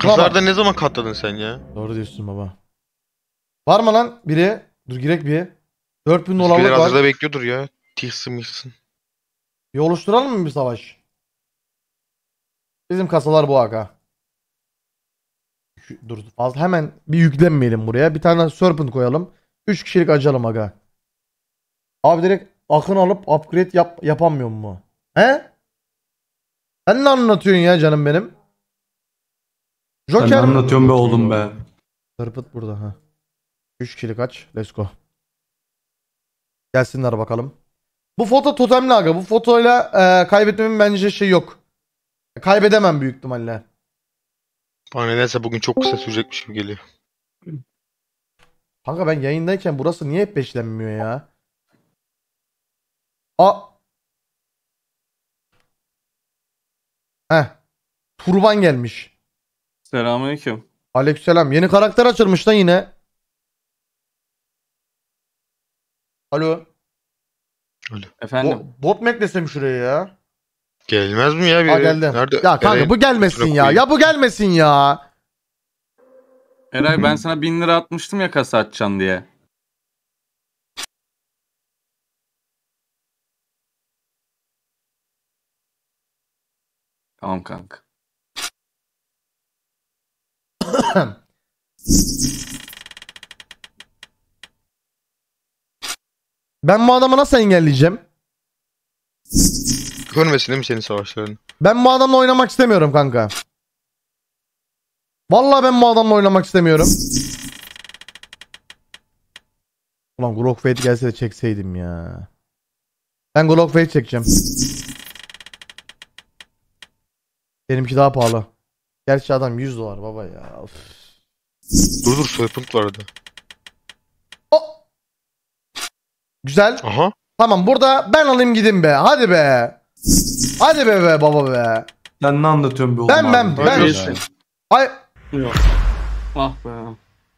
Kızlarda ne zaman katladın sen ya? Doğru diyorsun baba. Var mı lan biri? Dur girek bir. 4000 Bizimkiler dolarlık var. hazırda bekliyordur ya. Tihsin mihsin. Bir oluşturalım mı bir savaş? Bizim kasalar bu aga. Dur fazla hemen bir yüklenmeyelim buraya. Bir tane serpent koyalım. 3 kişilik açalım aga. Abi direkt akın alıp upgrade yapamıyor mu? He? Sen ne anlatıyorsun ya canım benim? Sen ne Joker mi? anlatıyorsun be oğlum be? Serpent burada ha. 3 kişilik aç. Let's go. Gelsinler bakalım. Bu foto totemli aga. Bu fotoyla kaybetmemin bence şey yok. Kaybedemem büyük ihtimalle. Bana nedense bugün çok kısa sürecekmiş gibi geliyor. Kanka ben yayındayken burası niye hep beşlenmiyor ya? A. Heh. Turban gelmiş. Selamünaleyküm. Aleykümselam. Yeni karakter açılmış lan yine. Alo. Efendim. Bot mu eklesem şuraya ya? Gelmez mi ya? Ha geldi. Nerede? Ya kanka bu gelmesin ya. Ya bu gelmesin ya. Eray ben sana 1000 lira atmıştım ya kasa açacaksın diye. Tamam kanka. Ben bu adamı nasıl engelleyeceğim? Görmesin değil mi senin savaşlarını? Ben bu adamla oynamak istemiyorum kanka. Vallahi ben bu adamla oynamak istemiyorum. Ulan Glock Fate gelse de çekseydim ya. Ben Glock Fate çekeceğim. Benimki daha pahalı. Gerçi adam 100 dolar baba ya. Of. Dur serpent vardı. Oh. Güzel. Aha. Tamam burada ben alayım gidin be. Hadi be. Hadi be baba be. Sen ne anlatıyorsun be oğlum Ben- abi? ben- Hadi ben- ya. Ay Yok. Ah be.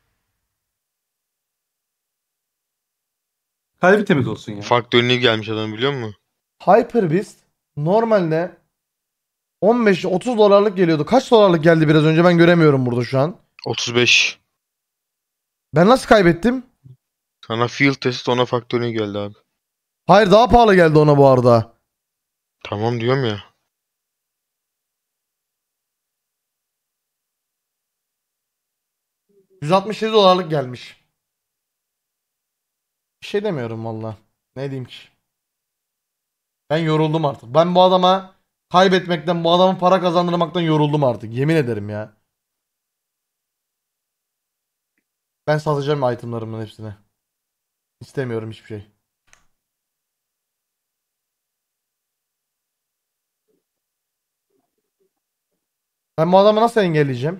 Kalbi temiz olsun ya. Faktörünü gelmiş adam biliyor musun? Hyper Beast normalde 15-30 dolarlık geliyordu. Kaç dolarlık geldi biraz önce ben göremiyorum burada şu an. 35. Ben nasıl kaybettim? Sana field test ona faktörünü geldi abi. Hayır daha pahalı geldi ona bu arada. Tamam diyorum ya. $167 gelmiş. Bir şey demiyorum valla. Ne diyeyim ki? Ben yoruldum artık. Ben bu adama kaybetmekten, bu adamın para kazandırmaktan yoruldum artık. Yemin ederim ya. Ben satacağım itemlarımın hepsini. İstemiyorum hiçbir şey. Ben bu adamı nasıl engelleyeceğim?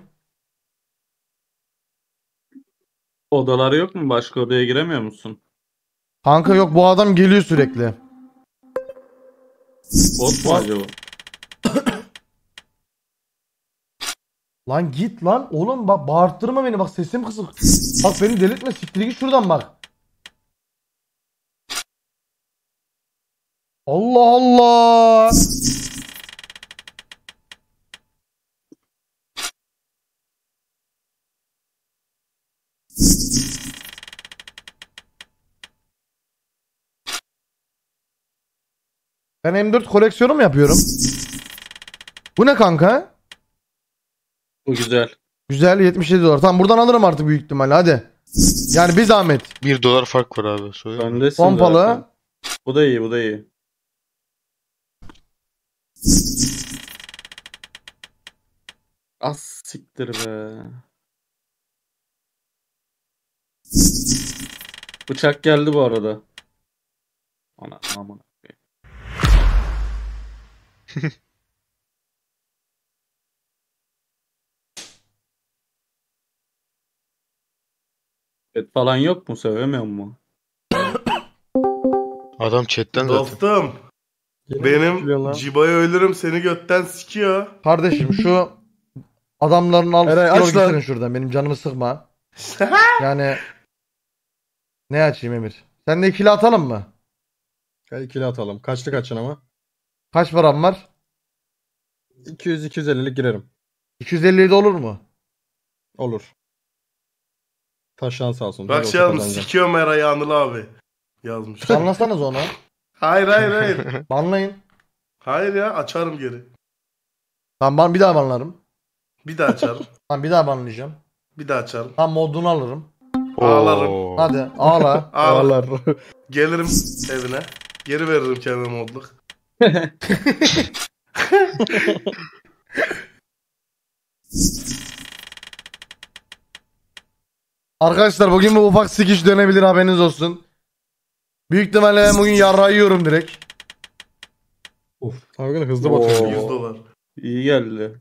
Odaları yok mu? Başka odaya giremiyor musun? Kanka yok bu adam geliyor sürekli. Bot mu acaba? Lan git lan. Oğlum bak bağırttırma beni bak sesim kısık. Bak beni delirtme siktir git şuradan bak. Allah Allah. Ben M4 koleksiyonu mu yapıyorum? Bu ne kanka? Bu güzel. Güzel 77 dolar. Tamam buradan alırım artık büyük ihtimalle hadi. Yani bir zahmet. 1 dolar fark var abi. Söyle. Öndesin Pompalı. zaten. Bu da iyi, bu da iyi. Az siktir be. Bıçak geldi bu arada. Ana aman. Et falan yok mu? Sevemiyor mu? Adam chatten zaten. Dostum. Benim Ciba'ya ölürüm seni götten sikiyor. Kardeşim şu adamların al Eray, yol aç lan. getirin şuradan. Benim canımı sıkma. Yani ne açayım Emir? Sen de ikili atalım mı? Gel ikili atalım. Kaçlık açın ama. Kaç param var? 200-250'lik girerim. 257 olur mu? Olur. Taşan sağ olsun. Bak Hadi şey olsa yazmış. kazanacağım. Sikiyorum Eray Anıl abi. Yazmış. Anlasanız onu. Hayır hayır hayır. Banlayın. Hayır ya açarım geri. Tamam bir daha banlarım. Bir daha açarım. Tamam bir daha banlayacağım. Bir daha açarım. Tamam modunu alırım. Ağlarım. Oo. Hadi ağla. Ağlar. Gelirim evine. Geri veririm kendime modluk. Arkadaşlar bugün bu ufak sikiş dönebilir, haberiniz olsun. Büyük ihtimalle ben bugün yarrağı yiyorum direkt. Abi bugün hızlı Oo. bakıyorum. 100 dolar. İyi geldi.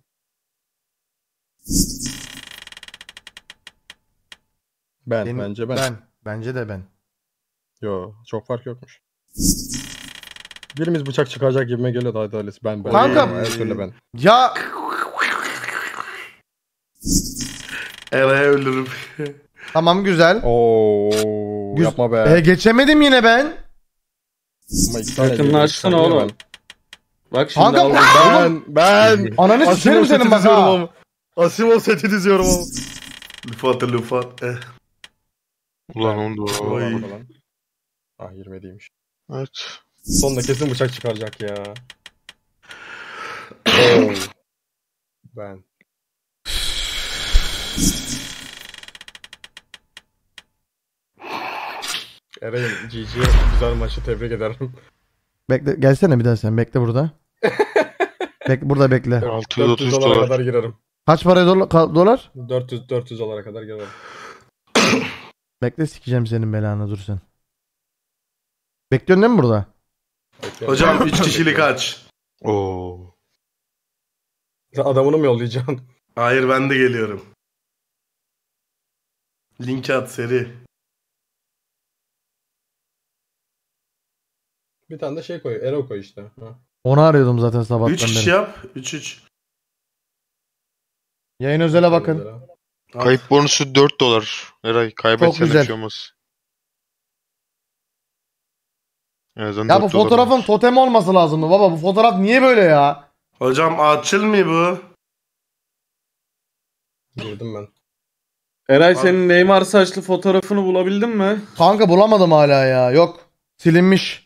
Bence ben. Bence de ben. Yo çok fark yokmuş. Birimiz bıçak çıkaracak gibime geliyordu hadi öylesi. Ben. Kanka- Her türlü ben. Ya Eray'a ölürüm. tamam güzel. Oo yapma be. Geçemedim yine ben. Ama iki tane Yakınlaştın geliyor, oğlum. Bak şimdi Kanka, aldım. Ben. Ananı sikerim senin bak ha. Asimov seti diziyorum ama. Lüfatı lüfat. Ulan onu da. Oy. Ah 20 değilmiş. Evet. Sonunda kesin bıçak çıkaracak ya. Oo. Ben. Eray'ım GG güzel maçı tebrik ederim. Bekle gelsene bir daha sen. Bekle burada. Burada bekle. 633 dolara dolar. kadar girerim. Kaç para dolar? 400 dolara kadar girerim. Bekle sikeceğim senin belanı, dur sen. Bekliyorsun değil mi burada? Hocam 3 kişilik aç. Oo. Sen adamını mı yollayacaksın? Hayır ben de geliyorum. Link at seri. Bir tane de şey koy. Ero koy işte. Ha. Onu arıyordum zaten 3 sabahtan kişi beri. yap. 3-3. Yayın özele bakın. Kayıp bonusu 4 dolar. Eray kaybetsen güzel. bir şey olmaz. En azından Ya bu 4 dolar fotoğrafın olmuş. totem olması lazımdı baba. Bu fotoğraf niye böyle ya? Hocam açıl mı bu? Girdim ben. Eray senin Neymar saçlı fotoğrafını bulabildin mi? Kanka bulamadım hala ya. Yok. Silinmiş.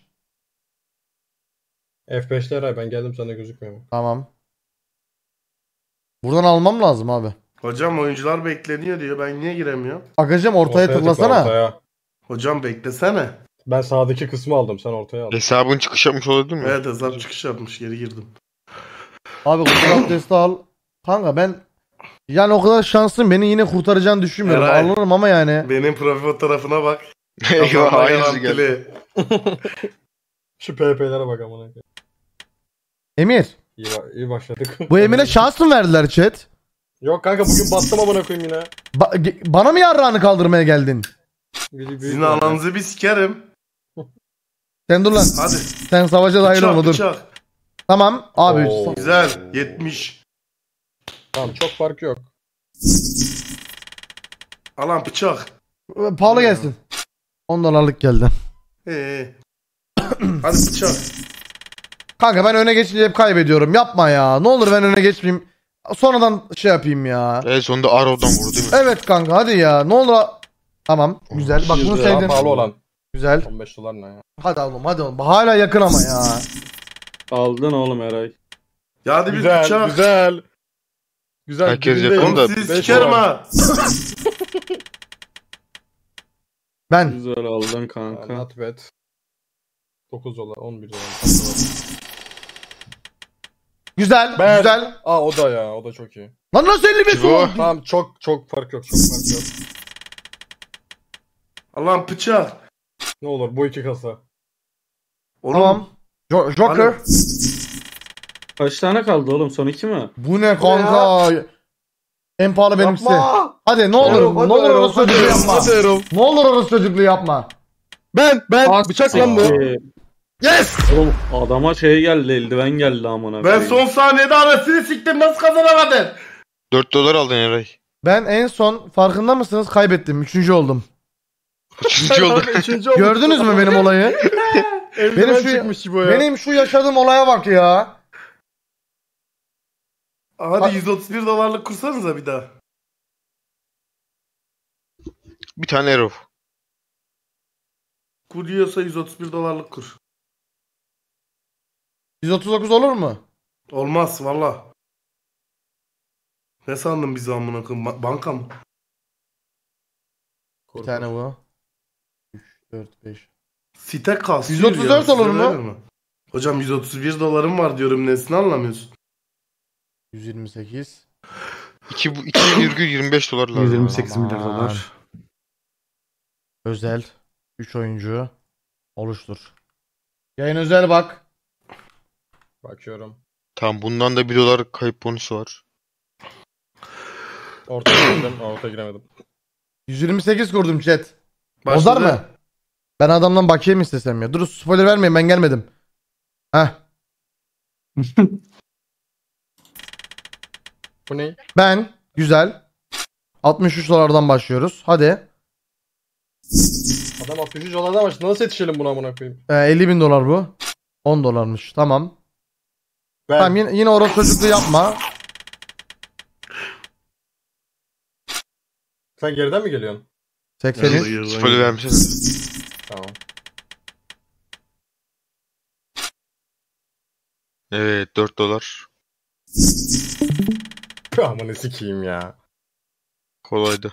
F5'te Eray ben geldim sana gözükmüyor mu? Tamam. Buradan almam lazım abi. Hocam oyuncular bekleniyor diyor. Ben niye giremiyorum? Agacım ortaya tıkla, tıklasana. ortaya. Hocam beklesene. Ben sağdaki kısmı aldım sen ortaya al. Hesabın çıkış yapmış olabilir mi? Evet hesap çıkış yapmış. Geri girdim. Abi fotoğraf testi al. Kanka ben yani o kadar şanslıyım. Beni yine kurtaracağını düşünmüyorum. Eray. Alırım ama yani. Benim profil fotoğrafına bak. Eyvah Kafamda aynısı geldi. garantili. Şu PP'lere bak amına. Emir. İyi başladık. Bu Emir'e şans mı verdiler chat? Yok kanka bugün bastım amına koyayım yine. Bana mı yarrağını kaldırmaya geldin? Sizin ananızı bir sikerim. Sen dur lan. Hadi. Sen savaşa dahil olma dur. Bıçak. Tamam abi. Oo. Güzel. 70. Tamam çok fark yok. Alan bıçak. Pahalı gelsin. 10 dolarlık geldi. Hadi bıçak. Kanka ben öne geçince hep kaybediyorum. Yapma ya. Ne olur ben öne geçmeyeyim. Sonradan şey yapayım ya. En sonunda Arrow'dan vurdu değil mi? Evet kanka hadi ya. Ne olur. Tamam. Güzel. Bak bunu Daha sevdim. pahalı olan. Güzel. 15 dolar ne ya? Hadi oğlum hadi oğlum. Hala yakın ama ya. Aldın oğlum Eray. Ya hadi bir Güzel bıçak. güzel. Güzel. Herkes dibindeyim. yakın da- Oğlum sizi Beş sikerim dolar. ha. Ben. Güzel aldın kanka. Not bad. 9 dolar 11 dolar. kaç dolar? Güzel. Ben- Güzel. Aa o da ya o da çok iyi. Lan nasıl 55 Cibo. oldu? Tamam çok fark yok çok fark yok. Alan bıçak. Ne olur bu iki kasa. Oğlum, Tamam. Joker. Alo. Kaç tane kaldı oğlum? Son 2 mi? Bu ne kanka? En pahalı benimsi. Yapma. Hadi ne olur. Erol, Ne olur orası çocukluğu Erol, yapma. hadi Erol. Ne olur orası çocukluğu yapma. Ben bıçak lan bu. Yes. Oğlum adama şey geldi, eldiven geldi amına Ben koyayım. son saniyede arasını siktim. Nasıl kazanamadın? 4 dolar aldın Eray. Ben en son farkında mısınız kaybettim. 3. oldum. 3. oldu. Üçüncü oldum. Gördünüz mü benim olayı? Eldiven Benim şu- çıkmış bu ya. Benim şu yaşadığım olaya bak ya. Hadi 131 dolarlık kursanıza bir daha. Bir tane Arrow. Kur yiyorsa $131 kur. 139 olur mu? Olmaz valla. Ne sandın bizi amına koyayım? Banka mı? Bir tane bu. 3, 4, 5. Site kasıyor 134 ya, olur size mu? verir mi? Hocam $131 var diyorum, nesini anlamıyorsun? 128. 2,25 dolar lazım. 128 milyar Aman. dolar. Özel. 3 oyuncu. Oluştur. Yayın özel bak. Bakıyorum. Tamam, bundan da $1 kayıp bonusu var. Ortaya girdim. Ortaya giremedim. 128 kurdum chat. Başladı. Bozar mı? Ben adamdan bakiye mi istesem ya? Dur spoiler vermeyin, ben gelmedim. Heh. Bu ne? Ben. Güzel. 63 dolardan başlıyoruz. Hadi. Adam 63 dolardan başladı. Nasıl yetişelim buna amına koyayım? 50 bin dolar bu. 10 dolarmış. Tamam. Ben. Tamam, yine orası çocukluğu yapma. Sen geriden mi geliyorsun? 83. Spoiler vermişsin. Tamam. Evet, $4. Aman sikeyim ya. Kolaydı.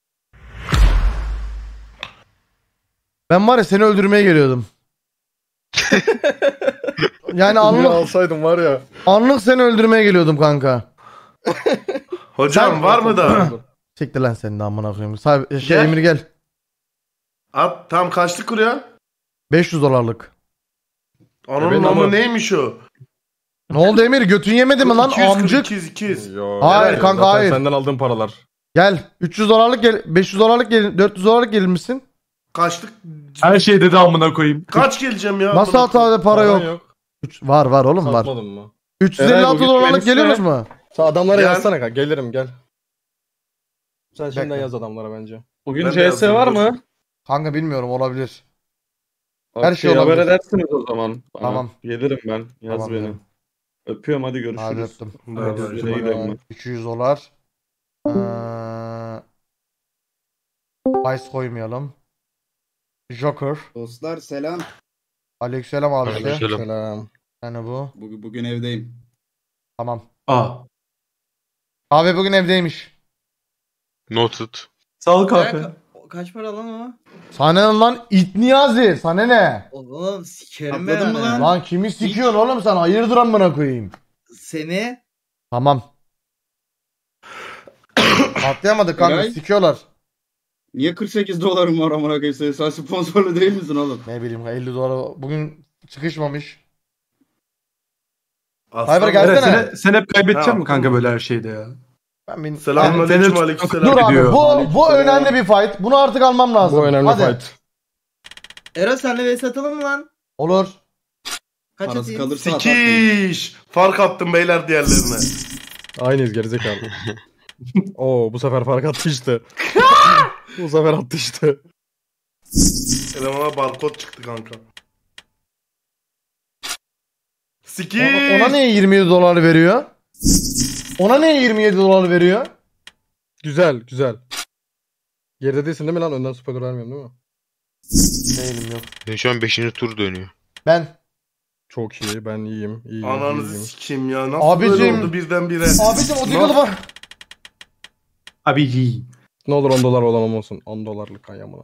Ben var ya seni öldürmeye geliyordum. Yani Bunu anlık, alsaydım var ya. anlık seni öldürmeye geliyordum kanka. Hocam Sen- var mı da? Siktir lan senin de amına koyayım. Sahibi, Gel. Emir gel. At tam kaçlık kuruyor? 500 dolarlık. Ananın benim ama ama- neymiş o? Ne oldu Emir? Götün yemedi mi lan 240, amcık? 200. Yo, Hayır yani kanka, zaten hayır. Senden aldığım paralar. Gel. 300 dolarlık gel. 500 dolarlık gel. 400 dolarlık gelir misin? Kaçlık? Her şey dedi amına koyayım. Kaç geleceğim ya? Nasıl amına koyayım? hatada para yok? Var oğlum var. Satmadın mı? 356 bugün dolarlık Melis'le- geliyoruz mu? Sen adamlara Gel. yazsana kanka. Gelirim gel. Sen şimdiden Bekle. yaz adamlara bence. Bugün Ben de CS yazdım, var dur. mı? Kanka bilmiyorum, olabilir. Her şey haber olabilir. edersiniz o zaman. Bana. Tamam. Gelirim ben. Yaz Tamam beni. canım. Öpüyorum, hadi Hadi görüşürüz. öptüm. Bay bay. Hadi gidelim ben. 200 dolar. Vice koymayalım. Joker. Dostlar selam. Aleykümselam abi. Aleykümselam. Selam. Yani bu. Bugün evdeyim. Tamam. Aa. Abi bugün evdeymiş. Noted. Sağ ol kahve. Kaç para lan o? Sana ne lan it Niyazi? Sana ne? Oğlum sikerim Atladın mı lan? Lan kimi sikiyorsun oğlum sen? Hayırdır amına koyayım. Seni Tamam. Atlayamadık kanka, Eray? sikiyorlar. Niye 48 dolarım var amına koyayım senin? Sen sponsorlu değil misin oğlum? Ne bileyim 50 dolar bugün çıkışmamış. Aslan- Cyber gel. Evet, Gelsene. sen hep kaybedeceksin Ha, mi kanka böyle her şeyde ya? Ben Selamünaleyküm, Fener- aleykümselam. Dur abi, Gidiyor. bu önemli bir fight. Bunu artık almam lazım. Bu önemli Hadi. fight. Ero senle vs atalım mı lan? Olur. Kaç Parası atayım? kalırsa atarsın. Sikiş. Fark attım beyler diğerlerine. Aynıyız gerizekalı. Oo bu sefer fark attı işte. Bu sefer attı işte. Elemana barkod çıktı kanka. Sikiş. Ona niye 27 dolar veriyor? Ona niye 27 dolar veriyor? Güzel güzel. Geride değilsin değil mi lan? Önden spoiler vermiyorum değil mi? Değilim, yok. Ben şu an 5. tur dönüyor. Ben. Çok iyi, ben iyiyim. İyiyim, Ananızı iyiyim. sikeyim ya. Nasıl Abicim. böyle oldu birdenbire? Abicim o tıkalı bak. Abi iyi. Ne olur 10 dolar olamam olsun. 10 dolarlık kanyamına.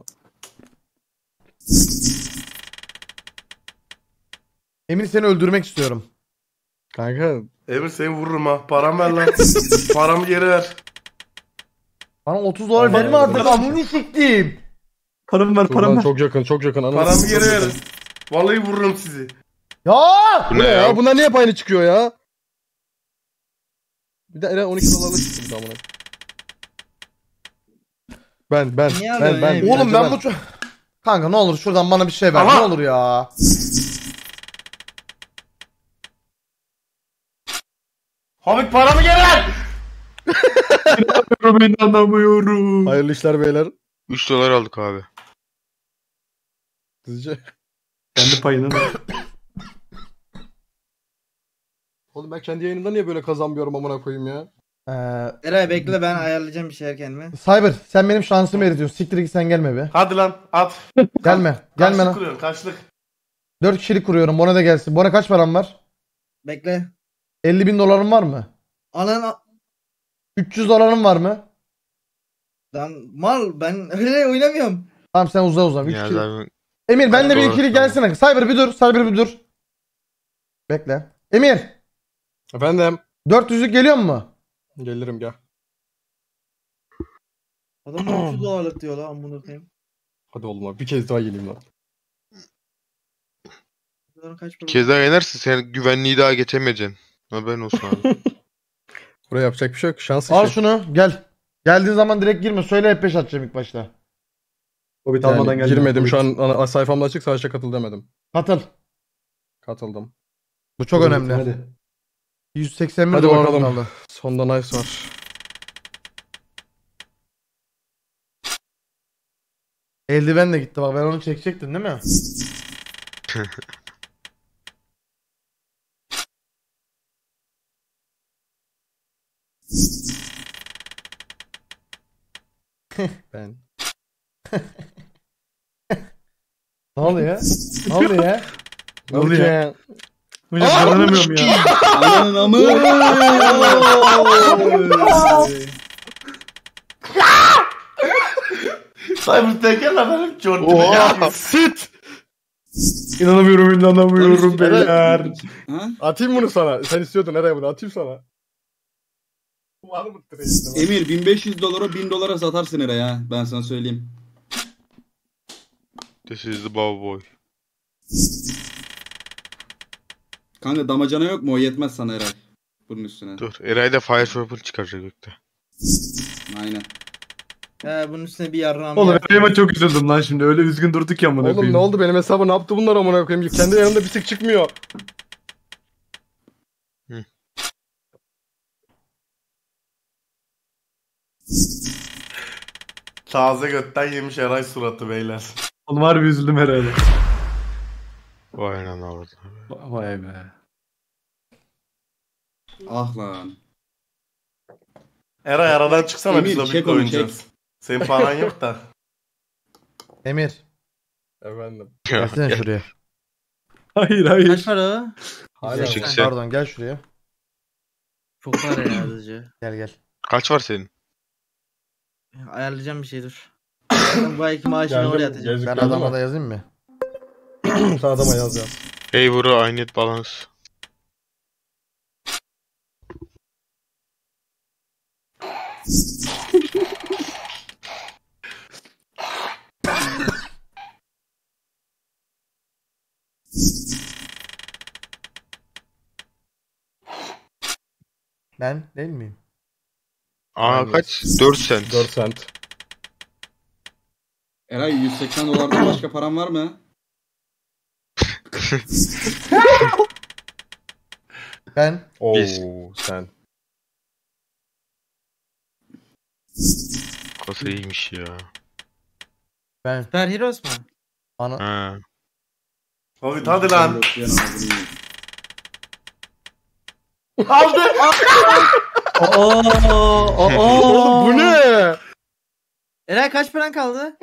Emir seni öldürmek istiyorum. Kanka Emir seni vururum ha. Param ver lan. Paramı geri ver. Bana 30 dolar Aman verme artık, Allah'ım. amını siktim. Paramı ver, paramı şuradan ver. çok yakın çok yakın. Anam. Paramı geri verin. Vallahi vururum sizi. Ya! Bu Bu ne ne ya? ya? Bunlar niye hep aynı çıkıyor ya? Bir de Eren 12 dolarlık çıktı bir daha buna. Ben. Niye alıyorsun Ben. ya? Oğlum Bence ben bu kanka ne olur şuradan bana bir şey ver. Aha! Ne olur ya. Hamit paramı geri ver. Ben inanamıyorum. Hayırlı işler beyler. 3 dolar aldık abi. Sizce? Kendi payını ver. Oğlum ben kendi yayınımda niye böyle kazanmıyorum amına koyayım ya? Eray bekle ben ayarlayacağım bir şeyler kendime. Cyber sen benim şansımı eritiyorsun. Siktir git sen gelme be. Hadi lan at. Gelme. Gelme Kaçlık lan. kuruyorsun kaçlık. 4 kişilik kuruyorum. Bora da gelsin. Bora kaç param var? Bekle. 50.000 dolarım var mı? Anan 300 dolarım var mı? lan mal ben öyle oynamıyorum. Tamam sen uza. 3 Ya kişilik. zaten Emir ben de bir Doğru, ikili tamam. gelsene. Cyber bir dur. Cyber bir dur. Bekle. Emir. Efendim. 400'lük geliyor mu? Gelirim gel. Adam 30 dolarlık diyor lan bunu koyayım. Hadi oğlum abi bir kez daha geleyim lan. Bunların kaç para? keza yenersin sen güvenliği daha geçemeyeceksin. Haberin olsun abi. Buraya yapacak bir şey yok. Şans işi. Al şunu gel. Geldiğin zaman direkt girme. Söyle F5 atacağım ilk başta. Hobbit Yani almadan geldim. girmedim şu an sayfamda açık sadece katıl demedim. Katıl. Katıldım. Bu çok önemli. Hadi. 181 Hadi dolarım bakalım. kaldı. Sonda nice var. Eldiven de gitti bak ben onu çekecektim değil mi? Ben. Ne oluyor? Ne oluyor? Ne oluyor ya? Okey. Hocam kazanamıyorum ya. Ananın amı. Cyber tekel lan benim Jordan'ı Oha. ya. Sit. İnanamıyorum beyler. Ha? Atayım bunu sana. Sen istiyordun nereye bunu atayım sana. Var mı trade'de? Emir 1500 dolara 1000 dolara satarsın Eray ha. Ben sana söyleyeyim. This is the boy. Kanka damacana yok mu? O yetmez sana Eray. Bunun üstüne. Dur. Eray da Fire Swapper çıkaracak gökte. Aynen. Bunun üstüne bir yarrağım. Oğlum ya. Efe'ye çok üzüldüm lan şimdi. Öyle üzgün durduk ya amına Oğlum koyayım. ne oldu benim hesabı ne yaptı bunlar amına koyayım? Kendi yanımda bir tık çıkmıyor. Taze götten yemiş Eray suratı beyler. Oğlum harbi üzüldüm herhalde. Vay lan orada. Vay be. Ah lan. Eray aradan çıksana Emir, biz çek Hobbit'le onu, oynayacağız. Senin paran yok da. Emir. Efendim. Gelsene şuraya. Hayır Kaç hayır. para o? Hala. Çıksın. Pardon gel şuraya. Çok para ya hızlıca. Gel. Kaç var senin? Ayarlayacağım bir şey dur. Bu ayki maaşını oraya atacağım. Ben adama da yazayım mı? Sen adama yaz ya. Hey bro I need balance. Ben değil miyim? Aa kaç? 4 cent. 4 cent. Eray 180 dolardan başka param var mı? Ben Oo Biz. sen. Kasa iyiymiş ya. ben Süper Heroes mu? ana Ha. Hobbit hadi lan. Yok, yan ağzını yiyeyim. Aldı. Oğlum bu ne? Eray kaç paran kaldı?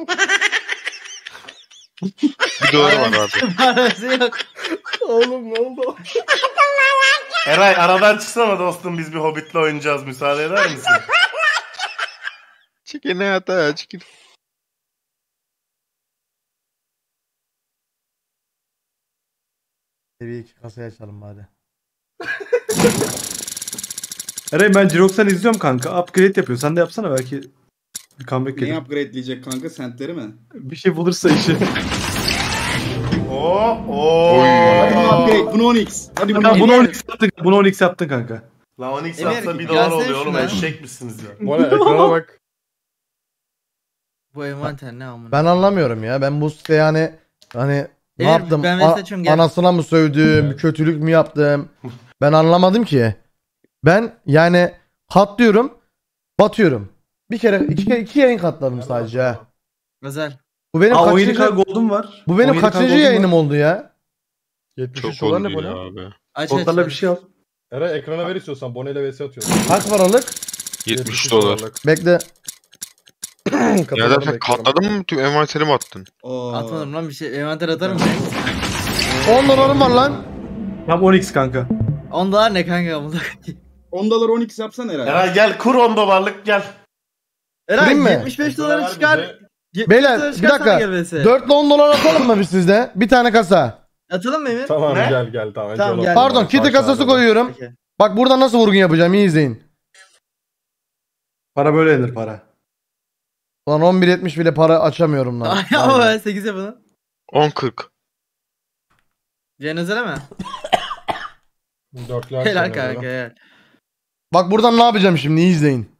Bir doğru var abi. Parası yok. Oğlum ne oldu? Eray aradan çıksana dostum biz bir Hobbit'le oynayacağız. Müsaade eder misin? Çıkın hata çıkın. seviye 2 kasayı açalım bari. Eray ben Jirox'tan izliyorum kanka. Upgrade yapıyor. Sen de yapsana belki bir comeback Neyi gelir. upgradeleyecek kanka? Sentleri mi? Bir şey bulursa işi. Oo. Hadi bunu upgrade. Bunu 10x. Hadi bunu Bunu 10x. 10x yaptın. Bunu 10x yaptın kanka. Lan Onyx Emir, yapsa 1 gelsene dolar oluyor oğlum. şuna. Eşek misiniz ya? Bu ne? Ekrana bak. Bu envanter ne amına? Ben anlamıyorum ya. Ben bu site yani hani ne Evet, yaptım? ben mesaj açıyorum, gel. Anasına mı sövdüm? Kötülük mü yaptım? Ben anlamadım ki. Ben yani katlıyorum, batıyorum. Bir kere iki yayın katladım sadece ha. Özel. Bu benim Aa kaçıncı 17k gold'um var. bu benim 17K kaçıncı gold'um yayınım var. oldu ya? 73 Çok dolar oldu ne bu ya ne? abi. Aç Gold'larla bir şey al. Eray ekrana ver istiyorsan Bone'yle vs atıyorsun. Kaç paralık? 70 dolar. Bekle. Ya da sen katladın mı? Tüm envanterimi attın. Oo. Atmadım lan bir şey. Envanter atarım. 10 dolarım var lan. Tam 10x kanka. 10 dolar ne kanka bunu? 10 dolar 12 yapsan herhalde. Eray gel kur 10 dolarlık gel. Eray Kurayım mı? 75 doları çıkar. 75 Beyler doları bir çıkarsana dakika. gelmesi. 4 ile 10 dolar atalım mı biz sizde? Bir tane kasa. Atalım mı Emir? Tamam Ne? gel tamam. Tamam, Gel gel. Pardon kiti kasası koyuyorum. Peki. Bak buradan nasıl vurgun yapacağım iyi izleyin. Para böyle yenir para. Ulan 11.70 bile para açamıyorum lan. Ay ama ben 8 yapalım. 10.40. Cenazele mi? Dörtlü Helal kanka helal. Bak buradan ne yapacağım şimdi iyi izleyin.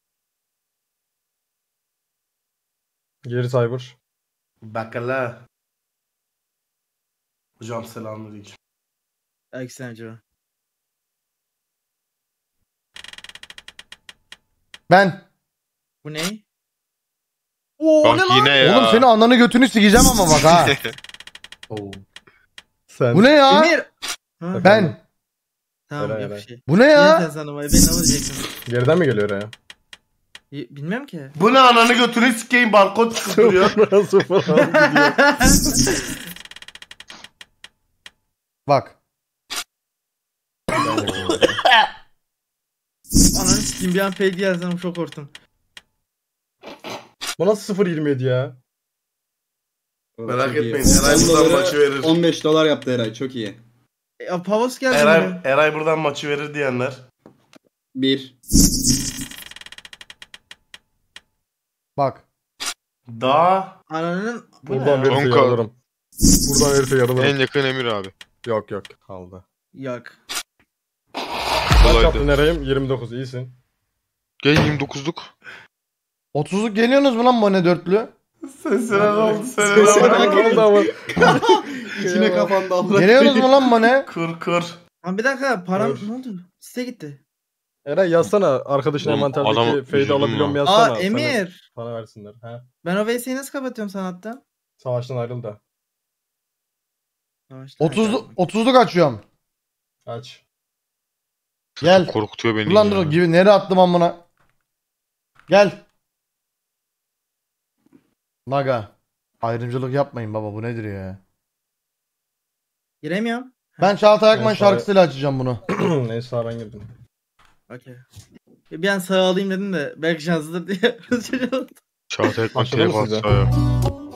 Geri cyber. Bakala. Hocam selamünaleyküm. Aleykümselam canım. Ben. Bu ne? Oo Bak ne lan? yine ya. Oğlum senin ananı götünü sikeceğim ama bak ha. Oo. Sen. Bu ne ya? Emir. Ha, Ben. tamam Eray, yok bir Eray. şey. Bu ne Sen ya? sana beni alacaksın. Geriden mi geliyor ya? Bilmem ki. Bu ne ananı götünü sikeyim barkod çıkıp duruyor. Sıfır gidiyor. Bak. Ananı sikeyim bir an fade gelsen çok korktum. Bu nasıl 0.27 ya? Merak Çok iyi. etmeyin, Eray 10 buradan dolara maçı verir. 15 dolar yaptı Eray çok iyi. Pavos geldi. Eray buradan maçı verir diyenler. 1. Bak. Daha Ananın bu Buradan ne? verirse Onka. yarılırım. Buradan verirse En yarılırım. yakın Emir abi. Yok kaldı. Yok. Kaç Kolaydı. yaptın nereyim? 29 iyisin. Gel 29'luk. 30'luk geliyorsunuz mu lan bana dörtlü? sesine ne oldu? Oldu ama. İçine kafanda Allah. Geliyorsunuz mu lan bana? Kur. Lan bir dakika param Dur. ne oldu? Size gitti. Eray yazsana arkadaşın Oğlum, envanterdeki adam fade'i üzüldüm alabiliyor mu lan. yazsana. Aa Emir. Sana versinler. He. Ben o VS'yi nasıl kapatıyorum sanatta? Savaştan ayrıl da. 30'luk açıyorum. Aç. Gel. Korkutuyor beni. Ulan ya. dur gibi nereye attım amına? Gel. Naga. Ayrımcılık yapmayın baba bu nedir ya? Giremiyorum. Ben Çağatay Akman Neyse, şarkısıyla açacağım bunu. Neyse ben girdim. Okey. Bir an sağa alayım dedim de belki şanslıdır diye. Çağatay Ekman Başladı mı telef size? atsa ya.